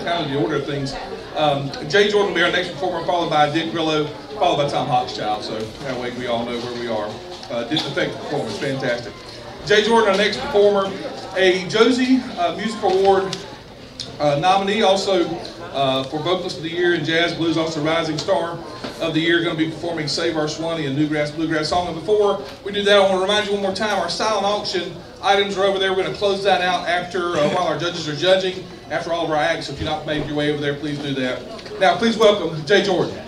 kind of the order of things. Jay Jordan will be our next performer, followed by Dick Grillo, followed by Tom Hochschild. So that way we all know where we are. Didn't affect the performance. Fantastic. Jay Jordan, our next performer, a Josie Music Award nominee, also for Vocalist of the Year in Jazz Blues, also Rising Star of the Year, going to be performing Save Our Swanee, a Newgrass Bluegrass song. And before we do that, I want to remind you one more time, our silent auction items are over there. We're going to close that out after, while our judges are judging, after all of our acts. So if you've not made your way over there, please do that. Now, please welcome Jay Jordan.